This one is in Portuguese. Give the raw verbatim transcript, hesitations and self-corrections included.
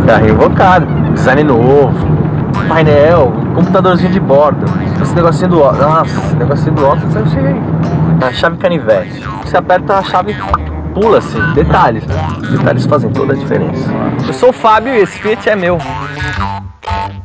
Carro invocado, design novo, painel, computadorzinho de bordo. Esse negocinho do óculos, nossa, esse negocinho do óculos eu achei. A chave canivete. Você aperta a chave, pula assim. Detalhes, né? Detalhes fazem toda a diferença. Eu sou o Fábio e esse Fiat é meu.